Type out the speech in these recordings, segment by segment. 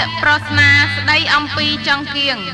ពាក្យប្រស្នាស្ដីអំពីចង្គៀង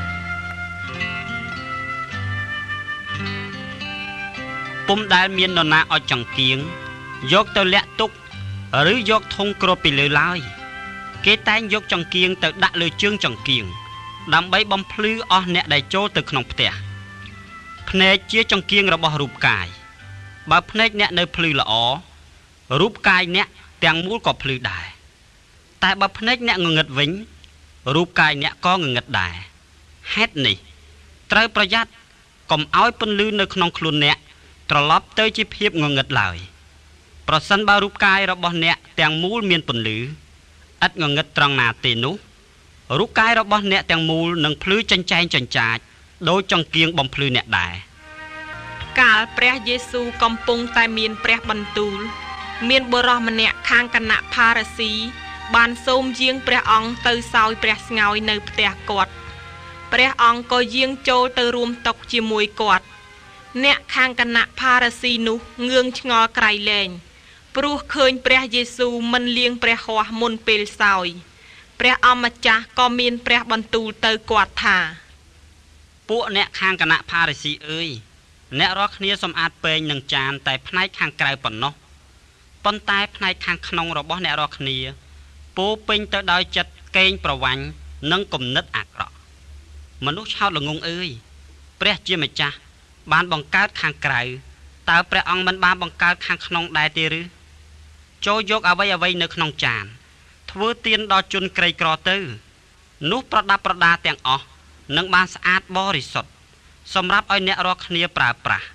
ពុំដែលមាននរណាអុចចង្គៀងយកទៅលាក់ទុកឬយកធុងគ្របពីលើឡើយគេតែងយកចង្គៀងទៅដាក់លើជើងចង្គៀងដើម្បីបំភ្លឺអស់អ្នកដែលចូលទៅក្នុងផ្ទះភ្នែកជាចង្គៀងរបស់រូបកាយបើភ្នែកអ្នកនៅភ្លឺល្អរូបកាយអ្នកទាំងមូលក៏ភ្លឺដែរតែបើភ្នែកអ្នកងងឹតវិញរូបកាយអ្នកក៏ងងឹតដែរហេតុនេះត្រូវប្រយ័ត្នកុំឲ្យពន្លឺនៅក្នុងខ្លួនអ្នកត្រឡប់ទៅជាភាពងងឹតឡើយប្រសិនបើរូបកាយរបស់អ្នកទាំងមូលមានពន្លឺឥតងងឹតត្រង់ណាទេនោះរូបកាយរបស់អ្នកទាំងមូលនឹងភ្លឺចែងចែងចិញ្ចាចដោយចង្គៀងបំភ្លឺអ្នកដែរកាលព្រះយេស៊ូវកំពុងតែមានព្រះបន្ទូលមានបុរសម្នាក់ខាងគណៈផារ៉ាស៊ីបានសូមយាងព្រះអង្គទៅសោយព្រះស្ងោយនៅផ្ទះគាត់ព្រះអង្គក៏យាងចូលទៅរួមតុជាមួយគាត់អ្នកខាងគណៈផារ៉ាស៊ីនោះងឿងឆ្ងល់ក្រៃលែងព្រោះឃើញព្រះយេស៊ូវមិនលាងព្រះហស្ថមុនពេលសោយព្រះអម្ចាស់ក៏មានព្រះបន្ទូលទៅគាត់ថាពួកអ្នកខាងគណៈផារ៉ាស៊ីអើយអ្នករាល់គ្នាសម្អាតពែងនឹងចានតែផ្នែកខាងក្រៅប៉ុណ្ណោះប៉ុន្តែផ្នែកខាងក្នុងរបស់អ្នករាល់គ្នាពោពេញទៅដោយចិត្តកេងប្រវ័ញ្ចនិងគំនិតអាក្រក់មនុស្សឆោតល្ងងអើយព្រះជាម្ចាស់បានបង្កើតខាងក្រៅតើព្រះអង្គមិនបានបង្កើតខាងក្នុងដែរទេឬចូលយកអ្វីនៅក្នុងចានធ្វើទានដល់ជនក្រីក្រទៅនោះប្រដាប់ប្រដាទាំងអស់នឹងបានស្អាតបរិសុទ្ធសម្រាប់ឲ្យអ្នករាល់គ្នាប្រើប្រាស់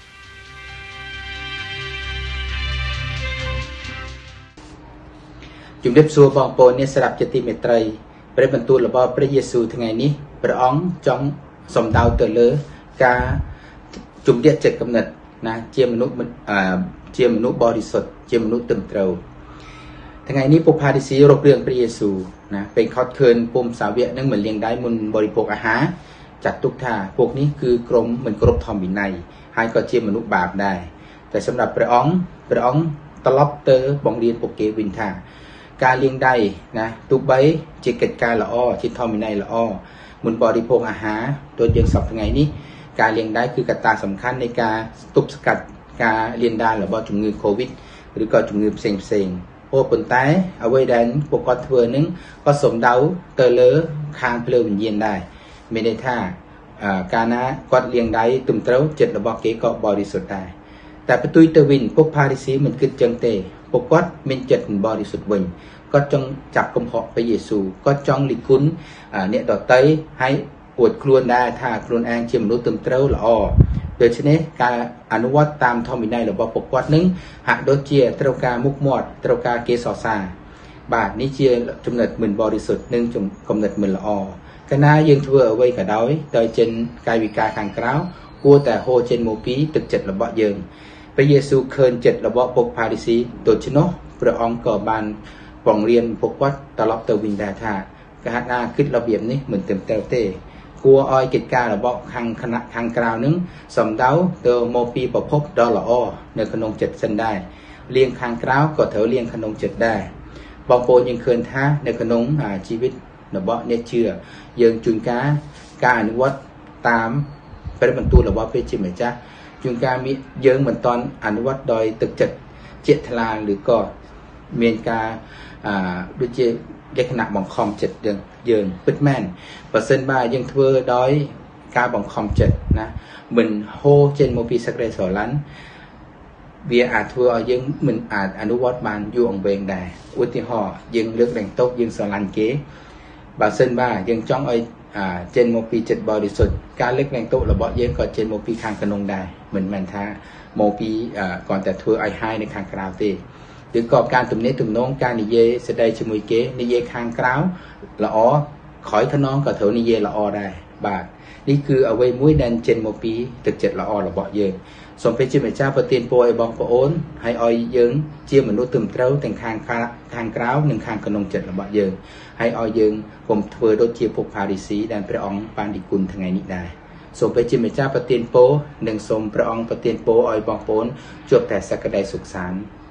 ជំរាបសួរបងប្អូនអ្នកស្ដាប់ជាទីមេត្រីព្រះបន្ទូលរបស់ព្រះយេស៊ូវថ្ងៃនេះព្រះអង្គចង់សំដៅទៅលើការជំរាបចិត្តគំនិតណាជាមនុស្សបរិសុទ្ធជាមនុស្សត្រឹមត្រូវថ្ងៃនេះពុកផារីស៊ីរករឿងព្រះយេស៊ូវណាពេលខត់ឃើញពុំសាវកនឹងមិនលាងដៃមុនបរិភោគអាហារចាត់ទុកថាពួកនេះគឺក្រុមមិនគ្រប់ធម្មវិន័យហើយក៏ជាមនុស្សបាបដែរតែសម្រាប់ព្រះអង្គត្រឡប់ទៅបង្រៀនពួកគេវិញថាការលាងដៃណាទោះបីជាកិច្ចការល្អជាធម្មវិន័យល្អមុនបរិភោគអាហារដូចយើងសពថ្ងៃនេះការលាងដៃគឺកត្តាសំខាន់នៃការទប់ស្កាត់ការលាងដៃរបស់ជំងឺ Covid ឬក៏ជំងឺផ្សេងប៉ុន្តែអ្វីដែលពួកគាត់ធ្វើនឹងក៏សំដៅទៅលើខាងភ្លើងវិញ្ញាណដែរមានន័យថាកាលណាគាត់លាងដៃត្រឹមត្រូវចិត្តរបស់គេក៏បរិសុទ្ធដែរតែផ្ទុយទៅវិញពុកផារីស៊ីមិនគិតចឹងទេពួកគាត់មានចិត្តបរិសុទ្ធវិញគាត់ចង់ចាប់កំហុសព្រះយេស៊ូវគាត់ចង់លិគុណអ្នកដទៃហើយអួតខ្លួនដែរថាខ្លួនឯងជាមនុស្សត្រឹមត្រូវល្អដូច្នេះការអនុវត្តតាមធម្មវិន័យរបស់ពួកគាត់នឹងហាក់ដូចជាត្រូវការមុខមាត់ត្រូវការគេសរសើរបាទនេះជាចំណុចមិនបរិសុទ្ធនិងគំនិតមិនល្អកាលណាយើងធ្វើអ្វីក៏ដោយដោយចិនកាយវិការខាងក្រៅគួរតែហូរចេញមកពីទឹកចិត្តរបស់យើងព្រះយេស៊ូវឃើញចិត្តរបស់ពុកផារីស៊ីដូច្នោះព្រះអង្គក៏បានបង្រៀនពួកគាត់ត្រឡប់ទៅវិញដែរថាការណាគិតរបៀបនេះមិនត្រឹមត្រូវទេគួរឲ្យកិច្ចការរបស់ខាងក្រៅនឹងសំដៅទៅមកពីប្រភពដ៏ល្អនៅក្នុងចិត្តសិនដែរលៀងខាងក្រៅក៏ត្រូវលៀងក្នុងចិត្តដែរបងប្អូនយើងឃើញថានៅក្នុងជីវិតរបស់អ្នកជឿយើងជួនការអនុវត្តតាមព្រះបន្ទូលរបស់ព្រះជាម្ចាស់ជួនកាលយើងមិនតន់អនុវត្តដោយទឹកចិត្តជាថ្លាឬក៏មានការដូចជាលក្ខណៈបង្ខំចិត្តយើងពិតមែនបើសិនបើយើងធ្វើដោយការបង្ខំចិត្តណាមិនហូរចេញមកពីសេចក្តីស្រឡាញ់វាអាចធ្វើឲ្យយើងមិនអាចអនុវត្តបានយូរអង្វែងដែរឧទាហរណ៍យើងលើកលែងទោសយើងស្រឡាញ់គេបើសិនបើយើងចង់ឲ្យចេញមកពីចិត្តបរិសុទ្ធការលើកលែងទោសរបស់យើងក៏ចេញមកពីខាងក្នុងដែរមិនមែនថាមកពីគ្រាន់តែធ្វើឲ្យហាយនៅខាងក្រៅទេឬក៏ការទំនាក់ទំនងការនិយាយស្ដីជាមួយគេនិយាយខាងក្រៅល្អក្រោយខ្នងក៏ត្រូវនិយាយល្អដែរបាទនេះគឺអ្វីមួយដែលចេញមកពីទឹកចិត្តល្អរបស់យើងសូមព្រះជាម្ចាស់ប្រទានពរឲ្យបងប្អូនហើយឲ្យយើងជាមនុស្សត្រឹមត្រូវទាំងខាងក្រៅនិងខាងក្នុងចិត្តរបស់យើងហើយឲ្យយើងកុំធ្វើដូចជាពុកផារីស៊ីដែលព្រះអង្គបាននិគុណថ្ងៃនេះដែរសូមព្រះជាម្ចាស់ប្រទានពរនិងសូមព្រះអង្គប្រទានពរឲ្យបងប្អូនជួបតែសេចក្តីសុខសាន្ត